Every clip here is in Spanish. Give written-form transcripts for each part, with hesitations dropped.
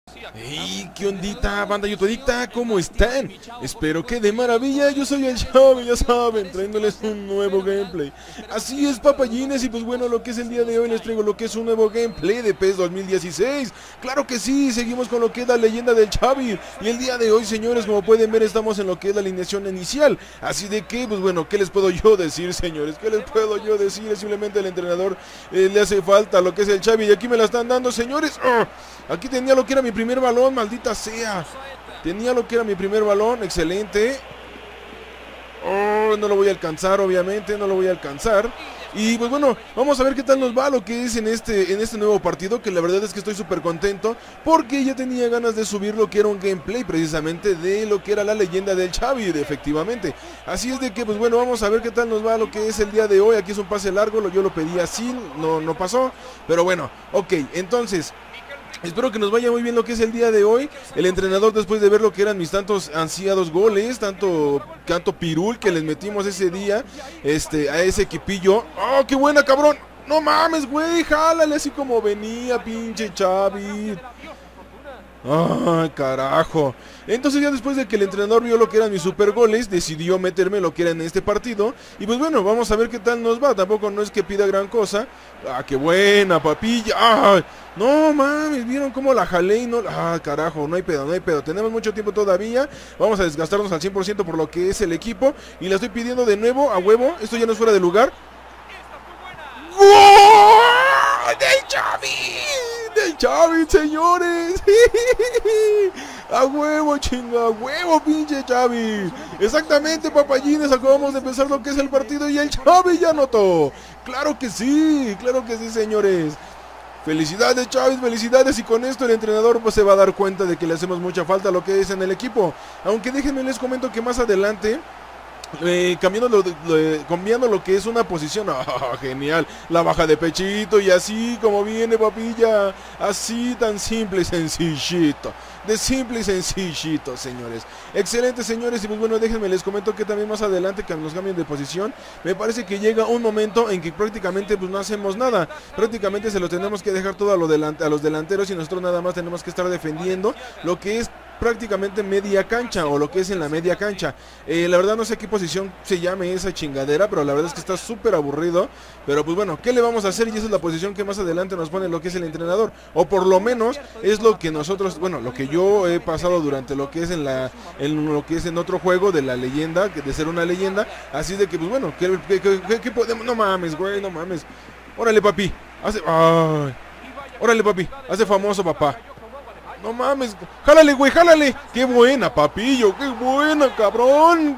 Hey, ¿qué ondita, banda youtubadicta? ¿Cómo están? Espero que de maravilla. Yo soy el Xavi, ya saben, trayéndoles un nuevo gameplay. Así es, papayines, y pues bueno, lo que es el día de hoy les traigo lo que es un nuevo gameplay de PES 2016. Claro que sí, seguimos con lo que es la leyenda del Xavi. Y el día de hoy, señores, como pueden ver, estamos en lo que es la alineación inicial. Así de que, pues bueno, ¿qué les puedo yo decir, señores? ¿Qué les puedo yo decir? Simplemente el entrenador le hace falta lo que es el Xavi. Y aquí me la están dando, señores. Aquí tenía lo que era mi primer balón, maldita sea. Tenía lo que era mi primer balón, excelente. No lo voy a alcanzar, obviamente, no lo voy a alcanzar. Y pues bueno, vamos a ver qué tal nos va lo que es en este nuevo partido, que la verdad es que estoy súper contento, porque ya tenía ganas de subir lo que era un gameplay precisamente de lo que era la leyenda del Xavi, efectivamente. Así es de que pues bueno, vamos a ver qué tal nos va lo que es el día de hoy. Aquí es un pase largo, yo lo pedí así, no pasó, pero bueno, ok, entonces espero que nos vaya muy bien lo que es el día de hoy. El entrenador, después de ver lo que eran mis tantos ansiados goles, tanto pirul que les metimos ese día a ese equipillo. ¡Oh, qué buena, cabrón! ¡No mames, güey! ¡Jálale así como venía, pinche Xavi! ¡Ay, carajo! Entonces ya después de que el entrenador vio lo que eran mis super goles, decidió meterme lo que era en este partido. Y pues bueno, vamos a ver qué tal nos va. Tampoco no es que pida gran cosa. ¡Ah, qué buena, papilla! ¡Ay! No mames, ¿vieron cómo la jalé y no? ¡Ah, carajo! No hay pedo, no hay pedo. Tenemos mucho tiempo todavía. Vamos a desgastarnos al 100% por lo que es el equipo. Y la estoy pidiendo de nuevo a huevo. Esto ya no es fuera de lugar. ¡Gol del Xavi! ¡Del Xavi, señores! ¡A huevo, chinga! ¡A huevo, pinche Xavi! Exactamente, papayines, acabamos de empezar lo que es el partido y el Xavi ya anotó. ¡Claro que sí! ¡Claro que sí, señores! Felicidades, Xavi, felicidades. Y con esto el entrenador pues se va a dar cuenta de que le hacemos mucha falta a lo que es en el equipo. Aunque déjenme les comento que más adelante cambiando lo que es una posición. Genial, la baja de pechito y así como viene, papilla, así tan simple y sencillito, de simple y sencillito, señores. Excelente, señores. Y pues bueno, déjenme les comento que también más adelante, que nos cambien de posición, me parece que llega un momento en que prácticamente pues no hacemos nada, prácticamente se lo tenemos que dejar todo a los delanteros y nosotros nada más tenemos que estar defendiendo lo que es prácticamente media cancha, o lo que es en la media cancha. La verdad no sé qué posición se llame esa chingadera, pero la verdad es que está súper aburrido. Pero pues bueno, ¿qué le vamos a hacer? Y esa es la posición que más adelante nos pone lo que es el entrenador, o por lo menos es lo que nosotros, bueno, lo que yo he pasado durante lo que es en otro juego de la leyenda, de ser una leyenda. Así de que pues bueno, ¿qué podemos? No mames, güey, no mames. Órale, papi, órale, papi, hace famoso, papá. No mames, jálale, güey, jálale. Qué buena, papillo, qué buena, cabrón.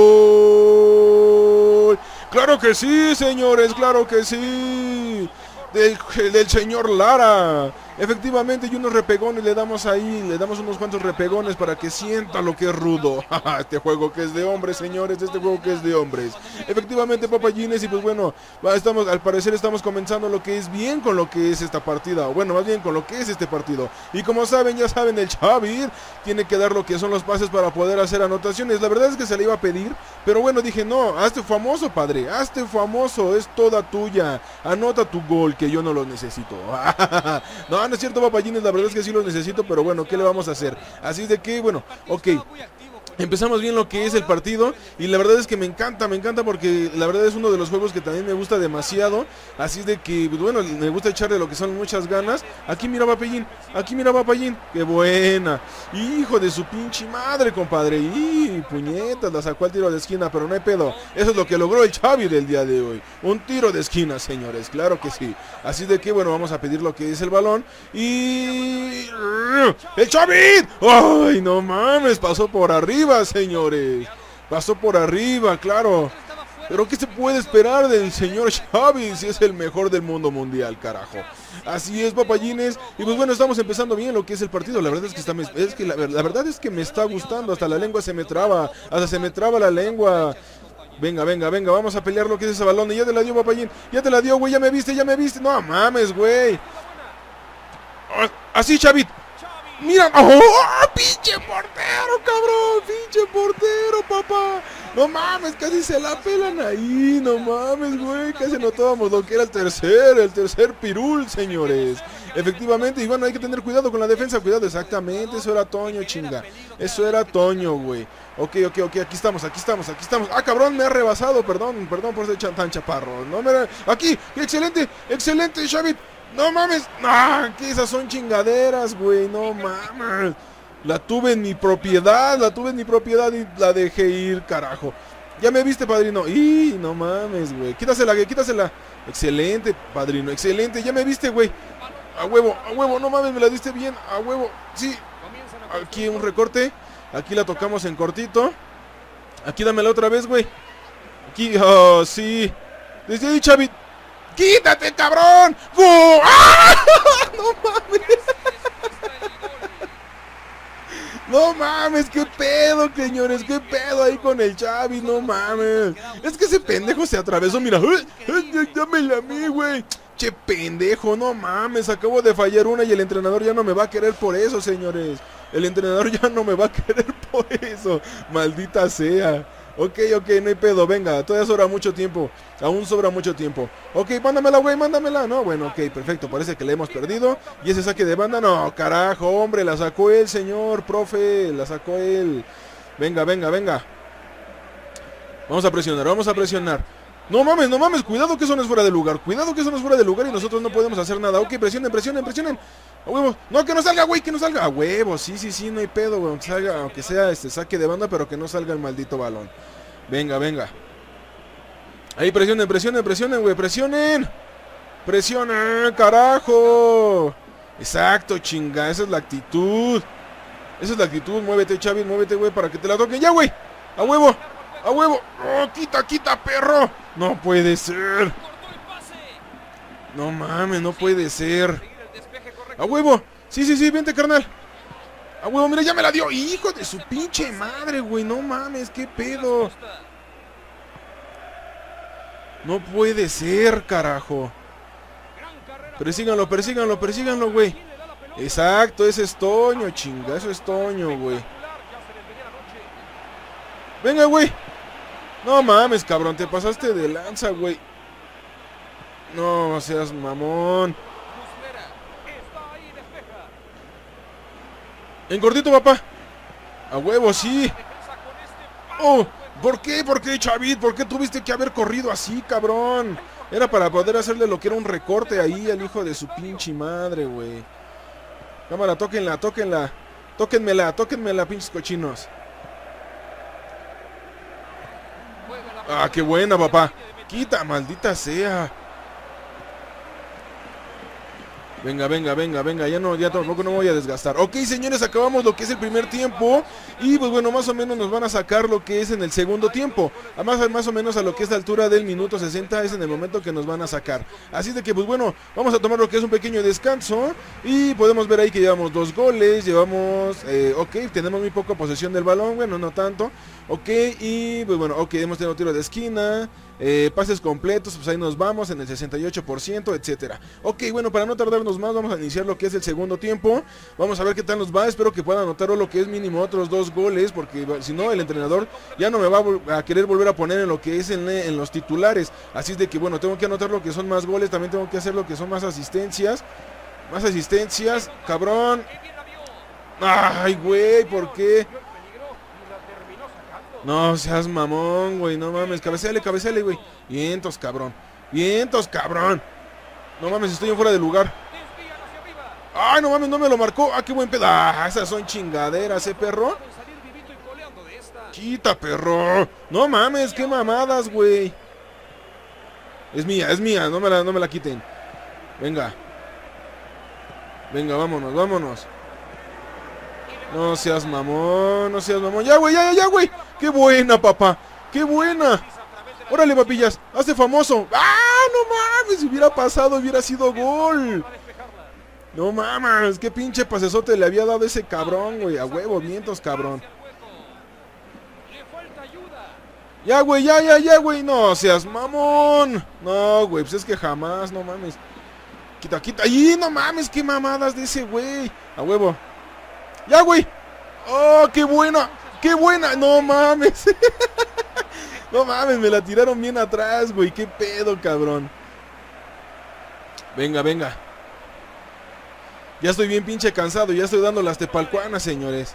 Gol. Claro que sí, señores, claro que sí. Del señor Lara. Efectivamente, y unos repegones le damos ahí, le damos unos cuantos repegones para que sienta lo que es rudo. Este juego que es de hombres, señores, este juego que es de hombres. Efectivamente, papayines, y pues bueno, al parecer estamos comenzando lo que es bien con lo que es esta partida, o bueno, más bien con lo que es este partido. Y como saben, ya saben, el Xavi tiene que dar lo que son los pases para poder hacer anotaciones. La verdad es que se le iba a pedir, pero bueno, dije, no, hazte famoso, padre, hazte famoso, es toda tuya. Anota tu gol, que yo no lo necesito. No, no es cierto, papayines, la verdad es que sí lo necesito, pero bueno, ¿qué le vamos a hacer? Así de que, bueno, ok. Empezamos bien lo que es el partido y la verdad es que me encanta porque la verdad es uno de los juegos que también me gusta demasiado. Así de que, bueno, me gusta echarle lo que son muchas ganas. Aquí mira, papayín, qué buena. Hijo de su pinche madre, compadre. Y puñetas, la sacó al tiro de esquina, pero no hay pedo. Eso es lo que logró el Xavi del día de hoy. Un tiro de esquina, señores, claro que sí. Así de que, bueno, vamos a pedir lo que es el balón. Y... ¡el Xavi! ¡Ay, no mames! Pasó por arriba, señores. Pasó por arriba, claro. Pero ¿qué se puede esperar del señor Xavi si es el mejor del mundo mundial, carajo? Así es, papayines. Y pues bueno, estamos empezando bien lo que es el partido. La verdad es que la verdad es que me está gustando. Hasta la lengua se me traba. Hasta se me traba la lengua. Venga, vamos a pelear lo que es ese balón. Y ya te la dio, papayín. Ya te la dio, güey. Ya me viste. No mames, güey. Así, Xavi. Mira, ¡oh! ¡Pinche portero, cabrón! ¡Pinche portero, papá! No mames, casi se la pelan ahí. No mames, güey. Casi notábamos lo que era el tercer pirul, señores. Efectivamente, y bueno, hay que tener cuidado con la defensa. Cuidado, exactamente. Eso era Toño, chinga. Eso era Toño, güey. Ok, aquí estamos. Ah, cabrón, me ha rebasado. Perdón por ser tan chaparro. No me... Aquí, excelente, Xavi. No mames. No, que esas son chingaderas, güey. No mames. La tuve en mi propiedad y la dejé ir, carajo. Ya me viste, padrino. ¡Y no mames, güey! Quítasela. Excelente, padrino, excelente. Ya me viste, güey. A huevo, no mames, me la diste bien. A huevo, sí. Aquí un recorte. Aquí la tocamos en cortito. Aquí dámela otra vez, güey. Aquí, oh, sí. Desde ahí, Xavi. ¡Quítate, cabrón! ¡Go! ¡Ah! ¡No mames! No mames, qué pedo, señores, qué pedo ahí con el Xavi, no mames. Es que ese pendejo se atravesó, mira. Dámela a mí, güey. Che pendejo, no mames, acabo de fallar una y el entrenador ya no me va a querer por eso, señores. El entrenador ya no me va a querer por eso. Maldita sea. Ok, no hay pedo, venga, todavía sobra mucho tiempo. Aún sobra mucho tiempo. Ok, mándamela, güey, mándamela. No, bueno, ok, perfecto, parece que la hemos perdido. Y ese saque de banda, no, carajo, hombre, la sacó él, señor, profe. La sacó él. Venga. Vamos a presionar. No mames, cuidado que eso no es fuera de lugar. Y nosotros no podemos hacer nada. Ok, presionen. A huevo. No, que no salga, güey, que no salga. A huevo, sí, no hay pedo, güey. Aunque sea saque de banda, pero que no salga el maldito balón. Venga. Ahí presionen, güey, presionen. Carajo. Exacto, chinga, esa es la actitud. Muévete, Xavi, güey, para que te la toquen. Ya, güey. A huevo. Oh, quita, perro. No puede ser. No mames, no puede ser. A huevo. Sí, vente, carnal. A huevo, mira, ya me la dio. Hijo de su pinche madre, güey. No mames, qué pedo. No puede ser, carajo. Persíganlo, güey. Exacto, ese es Toño, chinga. Eso es Toño, güey. Venga, güey. No mames, cabrón, te pasaste de lanza, güey. No seas mamón. En cortito, papá. A huevo, sí. Oh, ¿por qué, Xavi? ¿Por qué tuviste que haber corrido así, cabrón? Era para poder hacerle lo que era un recorte ahí al hijo de su pinche madre, güey. Cámara, tóquenla. Tóquenmela, pinches cochinos. Ah, qué buena, papá. Quita, maldita sea. Venga, ya tampoco no me voy a desgastar. Ok, señores, acabamos lo que es el primer tiempo. Y pues bueno, más o menos nos van a sacar lo que es en el segundo tiempo. Además, más o menos a lo que es la altura del minuto 60 es en el momento que nos van a sacar. Así de que pues bueno, vamos a tomar lo que es un pequeño descanso. Y podemos ver ahí que llevamos 2 goles. Ok, tenemos muy poca posesión del balón. Bueno, no tanto. Ok, y pues bueno, ok, hemos tenido tiro de esquina. Pases completos, pues ahí nos vamos en el 68%, etcétera. Ok, bueno, para no tardarnos más, vamos a iniciar lo que es el segundo tiempo. Vamos a ver qué tal nos va. Espero que puedan anotar lo que es mínimo otros 2 goles, porque si no, el entrenador ya no me va a querer volver a poner en lo que es en los titulares. Así es de que bueno, tengo que anotar lo que son más goles. También tengo que hacer lo que son más asistencias. Cabrón. Ay, güey, ¿por qué? No seas mamón, güey, no mames, cabeceale, güey. Vientos, cabrón. No mames, estoy en fuera de lugar. Ay, no mames, no me lo marcó. Ah, qué buen pedo. Ah, esas son chingaderas, perro. Quita, perro. No mames, qué mamadas, güey. Es mía, no me la quiten. Venga, vámonos. No seas mamón. Ya, güey. Qué buena, papá. Qué buena. Órale, papillas. Hazte famoso. ¡Ah, no mames! Si hubiera pasado, hubiera sido gol. No mames. Qué pinche pasesote le había dado ese cabrón, güey. A huevo, vientos, cabrón. Ya, güey, ya, güey. No seas mamón. No, güey, pues es que jamás, no mames. Quita. ¡Y no mames! Qué mamadas de ese güey. A huevo. Ya, güey. Oh, qué buena. No mames. No mames, me la tiraron bien atrás, güey. Qué pedo, cabrón. Venga, venga. Ya estoy bien pinche cansado. Ya estoy dando las tepalcuanas, señores.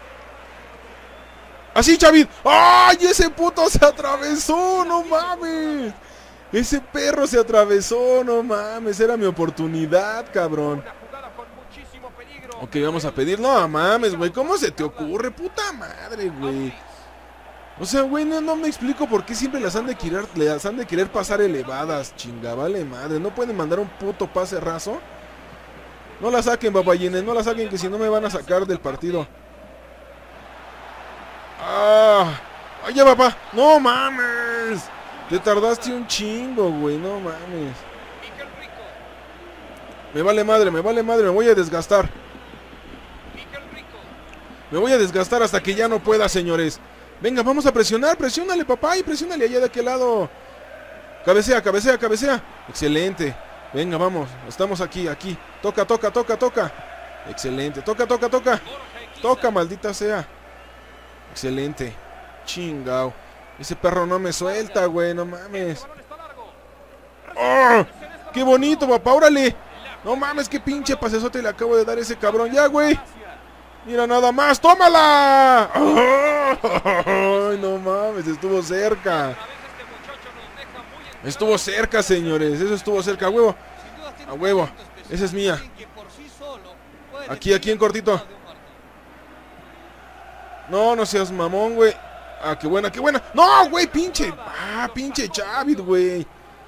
¡Así, Chavid! ¡Ay, ese puto se atravesó! ¡No mames! Ese perro se atravesó, no mames. Era mi oportunidad, cabrón. Ok, vamos a pedir. No mames, güey. ¿Cómo se te ocurre? Puta madre, güey. O sea, güey, no me explico por qué siempre las han de querer pasar elevadas, chinga, vale madre. ¿No pueden mandar un puto pase raso? No la saquen, papayines, no la saquen, que si no me van a sacar del partido. ¡Ah! ¡Ay, ya, papá! ¡No mames! Te tardaste un chingo, güey, no mames. Me vale madre, me voy a desgastar. Me voy a desgastar hasta que ya no pueda, señores. Venga, vamos a presionar, presiónale, papá, y presiónale allá de aquel lado. Cabecea, cabecea, cabecea. Excelente. Venga, vamos, estamos aquí, aquí. Toca, toca, toca, toca. Excelente, toca, toca, toca. Toca, maldita sea. Excelente. Chingao. Ese perro no me suelta, güey, no mames. ¡Oh! ¡Qué bonito, papá! ¡Órale! No mames, qué pinche pasesote le acabo de dar a ese cabrón. ¡Ya, güey! ¡Mira nada más! ¡Tómala! ¡Ay, no mames! Estuvo cerca. Estuvo cerca, señores. Eso estuvo cerca. ¡A huevo! ¡A huevo! Esa es mía. Aquí, aquí en cortito. No, no seas mamón, güey. Ah, qué buena, qué buena. ¡No, güey! ¡Pinche! ¡Ah, pinche Chavid, güey!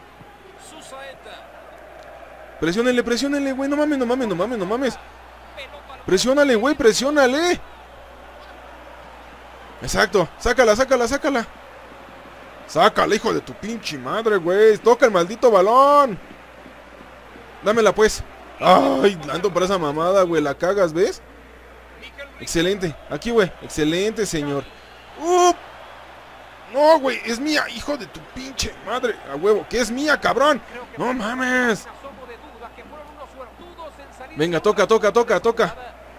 Presiónenle, presiónenle, güey. No mames, no mames, no mames, no mames. Presiónale, güey, presiónale. Exacto. Sácala, sácala, sácala. Sácala, hijo de tu pinche madre, güey. Toca el maldito balón. Dámela, pues. Ay, ando para esa mamada, güey. La cagas, ¿ves? Excelente. Aquí, güey. Excelente, señor. No, güey. Es mía, hijo de tu pinche madre. A huevo. Que es mía, cabrón. No mames. Venga, toca, toca, toca, toca.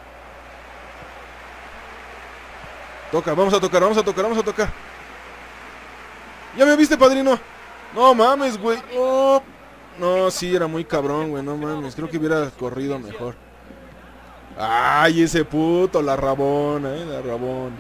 Toca, vamos a tocar, vamos a tocar, vamos a tocar. ¿Ya me viste, padrino? No mames, güey. Oh. No, sí, era muy cabrón, güey. No mames, creo que hubiera corrido mejor. Ay, ese puto, la rabona, la rabona.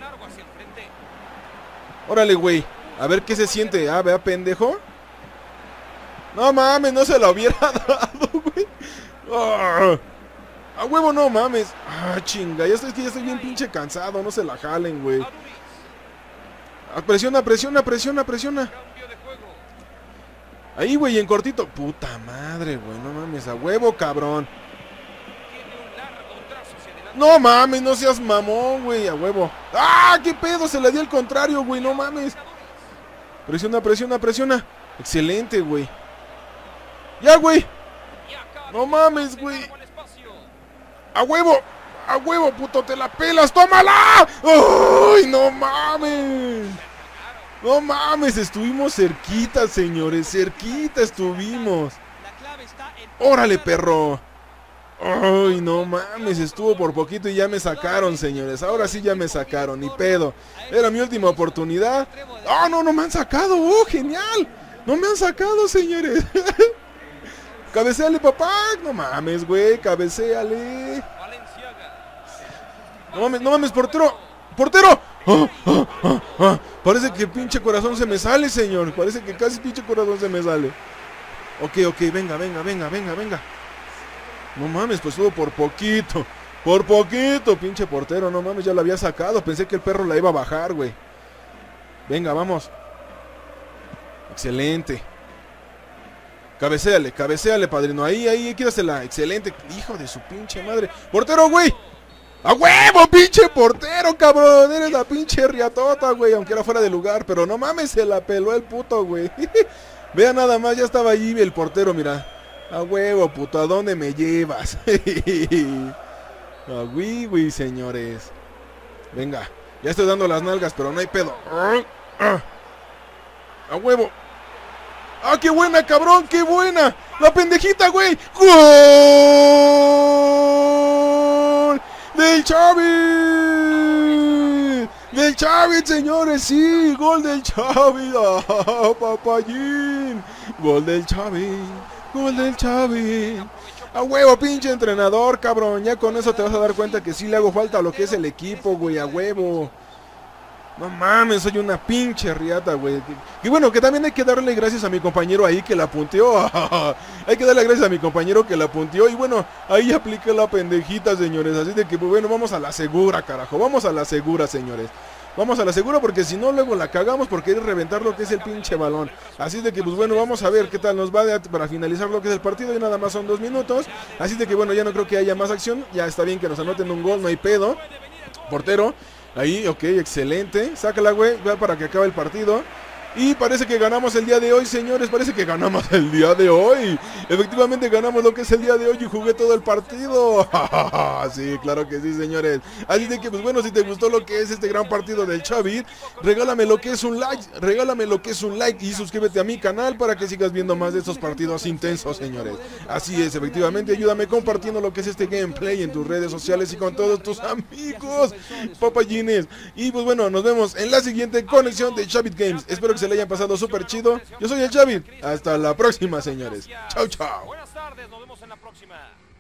Órale, güey. A ver qué se siente. Ah, vea, pendejo. No mames, no se lo hubiera dado, güey. Oh. A huevo, no mames. Ah, chinga, ya estoy bien pinche cansado. No se la jalen, güey. Ah, presiona, presiona, presiona, presiona. Ahí, güey, en cortito. Puta madre, güey, no mames. A huevo, cabrón. No mames, no seas mamón, güey. A huevo. ¡Ah, qué pedo! Se le dio el contrario, güey, no mames. Presiona, presiona, presiona. Excelente, güey. Ya, güey. No mames, güey. ¡A huevo, puto! ¡Te la pelas! ¡Tómala! ¡Ay, no mames! No mames, estuvimos cerquita, señores. Cerquita estuvimos. ¡Órale, perro! ¡Ay, no mames! Estuvo por poquito y ya me sacaron, señores. Ahora sí ya me sacaron, ni pedo. Era mi última oportunidad. ¡Oh, no, no me han sacado! ¡Oh, genial! ¡No me han sacado, señores! ¡Cabecéale, papá! No mames, güey, cabecéale. No mames, portero. ¡Portero! Parece que pinche corazón se me sale, señor. Parece que casi pinche corazón se me sale. Ok, venga, venga, venga, venga, venga. No mames, pues estuvo por poquito. Por poquito, pinche portero. No mames, ya la había sacado. Pensé que el perro la iba a bajar, güey. Venga, vamos. Excelente. Cabecéale, cabecéale, padrino. Ahí, quídasela. Excelente. Hijo de su pinche madre. ¡Portero, güey! ¡A huevo, pinche portero, cabrón! Eres la pinche riatota, güey. Aunque era fuera de lugar. Pero no mames, se la peló el puto, güey. Vea nada más, ya estaba allí el portero, mira. ¡A huevo, puto! ¿A dónde me llevas? ¡A güey, señores! Venga. Ya estoy dando las nalgas, pero no hay pedo. ¡A huevo! ¡Ah, qué buena, cabrón! ¡Qué buena! ¡La pendejita, güey! ¡Gol! ¡Del Chavid! del Xavi, señores, sí, gol del Xavi, papayín, gol del Xavi, gol del Xavi. A huevo, pinche entrenador, cabrón, ya con eso te vas a dar cuenta que sí le hago falta a lo que es el equipo, güey, a huevo. No mames, soy una pinche riata, güey. Y bueno, que también hay que darle gracias a mi compañero ahí que la punteó. Hay que darle gracias a mi compañero que la punteó. Y bueno, ahí apliqué la pendejita, señores. Así de que, pues bueno, vamos a la segura, carajo. Vamos a la segura, señores. Vamos a la segura porque si no luego la cagamos por querer reventar lo que es el pinche balón. Así de que, pues bueno, vamos a ver qué tal nos va para finalizar lo que es el partido. Y nada más son 2 minutos. Así de que, bueno, ya no creo que haya más acción. Ya está bien que nos anoten un gol, no hay pedo. Portero. Ahí, ok, excelente. Sácala, güey, para que acabe el partido. Y parece que ganamos el día de hoy, señores. Parece que ganamos el día de hoy. Efectivamente ganamos lo que es el día de hoy y jugué todo el partido. Sí, claro que sí, señores. Así de que, pues bueno, si te gustó lo que es este gran partido del Xavi, regálame lo que es un like. Regálame lo que es un like y suscríbete a mi canal para que sigas viendo más de estos partidos intensos, señores. Así es, efectivamente, ayúdame compartiendo lo que es este gameplay en tus redes sociales y con todos tus amigos, papayines. Y pues bueno, nos vemos en la siguiente conexión de Xavi Games. Espero que se le hayan pasado súper chido. Yo soy el Xavi. Hasta la próxima, señores. Chau, chau. Buenas tardes, nos vemos en la próxima.